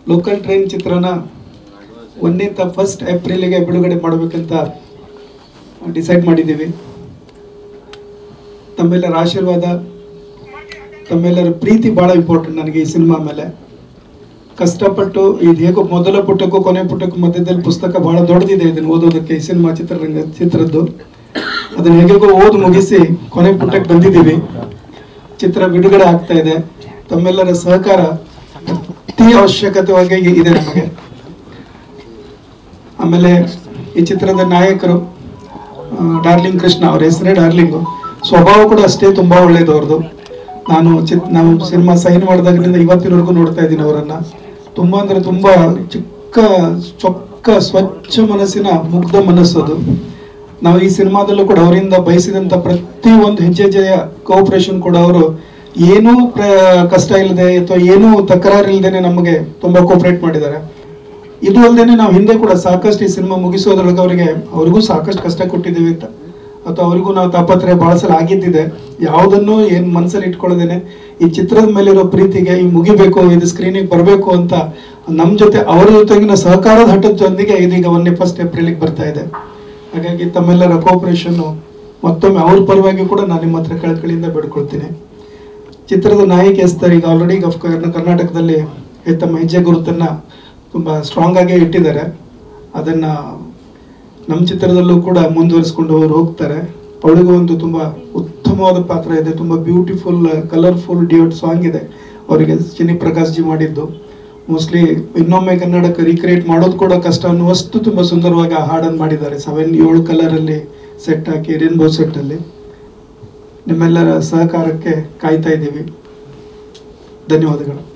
Local train ಚಿತ್ರನ 1ರಿಂದ 1 ಏಪ್ರಿಲ್ಗೆ ಬಿಡುಗಡೆ ಮಾಡಬೇಕಂತ decide ಮಾಡಿದ್ದೀವಿ. ತಮ್ಮೆಲ್ಲರ ಆಶೀರ್ವಾದ, ತಮ್ಮೆಲ್ಲರ ಪ್ರೀತಿ ಭಾಳ ಇಂಪಾರ್ಟೆಂಟ್ ನನಗೆ ಈ ಸಿನಿಮಾ ಮೇಲೆ. ಕಷ್ಟಪಟ್ಟು ಇದು ಹೇಗೋ ಮೊದಲ ಪುಟಕ್ಕೂ ಕೊನೆ ಪುಟಕ್ಕೂ ಮಧ್ಯದಲ್ಲಿ ಪುಸ್ತಕ ಭಾಳ ದೊಡ್ಡದಿದೆ ಇದನ್ನು ಓದೋದಕ್ಕೆ. ಈ ಸಿನಿಮಾ ಚಿತ್ರದ್ದು ಅದನ್ನು ಹೇಗೋ ಓದಿ ಮುಗಿಸಿ ಕೊನೆ ಪುಟಕ್ಕೆ ಬಂದಿದ್ದೀವಿ. ಚಿತ್ರ ಬಿಡುಗಡೆ ಆಗ್ತಾ ಇದೆ. ತಮ್ಮೆಲ್ಲರ ಸಹಕಾರ ಅತಿ ಅವಶ್ಯಕತೆಯಾಗಿ ಇದೆ ನಮಗೆ. ಆಮೇಲೆ ಈ ಚಿತ್ರದ ನಾಯಕರು ಡಾರ್ಲಿಂಗ್ ಕೃಷ್ಣ, ಅವ್ರ ಹೆಸರೇ ಡಾರ್ಲಿಂಗು. ಸ್ವಭಾವ ಕೂಡ ಅಷ್ಟೇ ತುಂಬಾ ಒಳ್ಳೇದು ಅವ್ರದ್ದು. ನಾವು ಸಿನಿಮಾ ಸೈನ್ ಮಾಡಿದಾಗಲಿಂದ ಇವತ್ತಿನವರೆಗೂ ನೋಡ್ತಾ ಇದ್ದೀನಿ ಅವರನ್ನ. ತುಂಬಾ ಅಂದ್ರೆ ತುಂಬಾ ಚೊಕ್ಕ ಸ್ವಚ್ಛ ಮನಸ್ಸಿನ ಮುಗ್ಧ ಮನಸ್ಸದು. ನಾವು ಈ ಸಿನಿಮಾದಲ್ಲೂ ಕೂಡ ಅವರಿಂದ ಬಯಸಿದಂತ ಪ್ರತಿ ಒಂದು ಹೆಜ್ಜೆಯ ಕೋಆಪರೇಷನ್ ಕೂಡ ಅವರು ಏನೂ ಕಷ್ಟ ಇಲ್ಲದೆ ಅಥವಾ ಏನೂ ತಕರಾರು ಇಲ್ಲದೇನೆ ನಮಗೆ ತುಂಬಾ ಕೋಆಪರೇಟ್ ಮಾಡಿದ್ದಾರೆ. ಇದು ಅಲ್ಲದೇನೆ ನಾವು ಹಿಂದೆ ಕೂಡ ಸಾಕಷ್ಟು ಈ ಸಿನಿಮಾ ಮುಗಿಸೋದ್ರೊಳಗೆ ಅವ್ರಿಗೂ ಸಾಕಷ್ಟು ಕಷ್ಟ ಕೊಟ್ಟಿದ್ದೀವಿ ಅಂತ, ಅಥವಾ ಅವರಿಗೂ ನಾವು ತಾಪತ್ರಯ ಬಹಳ ಸಲ ಆಗಿದ್ದಿದೆ. ಯಾವುದನ್ನು ಏನು ಮನಸ್ಸಲ್ಲಿ ಇಟ್ಕೊಳ್ಳೋದೇನೆ ಈ ಚಿತ್ರದ ಮೇಲಿರೋ ಪ್ರೀತಿಗೆ ಈ ಮುಗಿಬೇಕು, ಇದು ಸ್ಕ್ರೀನಿಗೆ ಬರಬೇಕು ಅಂತ ನಮ್ಮ ಜೊತೆ ಅವರ ಜೊತೆಗಿನ ಸಹಕಾರದ ಹಠದೊಂದಿಗೆ ಇದೀಗ 1 ಏಪ್ರಿಲ್ಗೆ ಬರ್ತಾ ಇದೆ. ಹಾಗಾಗಿ ತಮ್ಮೆಲ್ಲರ ಕೋಆಪರೇಷನ್ನು ಮತ್ತೊಮ್ಮೆ ಅವ್ರ ಪರವಾಗಿ ಕೂಡ ನಾನು ನಿಮ್ಮ ಹತ್ರ ಕಳಕಳಿಯಿಂದ ಬೇಡ್ಕೊಳ್ತೀನಿ. ಚಿತ್ರದ ನಾಯಕಿ ಎಸ್ತರ್ ಈಗ ಆಲ್ರೆಡಿ ಕರ್ನಾಟಕದಲ್ಲಿ ತಮ್ಮ ಹೆಜ್ಜೆ ಗುರುತನ್ನ ತುಂಬಾ ಸ್ಟ್ರಾಂಗ್ ಆಗಿ ಇಟ್ಟಿದ್ದಾರೆ. ಅದನ್ನ ನಮ್ಮ ಚಿತ್ರದಲ್ಲೂ ಕೂಡ ಮುಂದುವರಿಸಿಕೊಂಡು ಅವರು ಹೋಗ್ತಾರೆ. ಅವಳಿಗೂ ಒಂದು ತುಂಬಾ ಉತ್ತಮವಾದ ಪಾತ್ರ ಇದೆ. ತುಂಬಾ ಬ್ಯೂಟಿಫುಲ್ ಕಲರ್ಫುಲ್ ಡ್ಯೂಯೆಟ್ ಸಾಂಗ್ ಇದೆ ಅವರಿಗೆ ಚಿನ್ನಿ ಪ್ರಕಾಶ್ ಜಿ ಮಾಡಿದ್ದು. ಮೋಸ್ಟ್ಲಿ ಇನ್ನೊಮ್ಮೆ ಕನ್ನಡಕ್ಕೆ ರೀಕ್ರಿಯೇಟ್ ಮಾಡೋದು ಕೂಡ ಕಷ್ಟ ಅನ್ನುವಷ್ಟು ತುಂಬಾ ಸುಂದರವಾಗಿ ಆ ಹಾಡನ್ನು ಮಾಡಿದ್ದಾರೆ. 7 ಕಲರ್ ಅಲ್ಲಿ ಸೆಟ್ ಹಾಕಿ ರೇನ್ಬೋ ಸೆಟ್ ಅಲ್ಲಿ. ನಿಮ್ಮೆಲ್ಲರ ಸಹಕಾರಕ್ಕೆ ಕಾಯ್ತಾ ಇದ್ದೀವಿ. ಧನ್ಯವಾದಗಳು.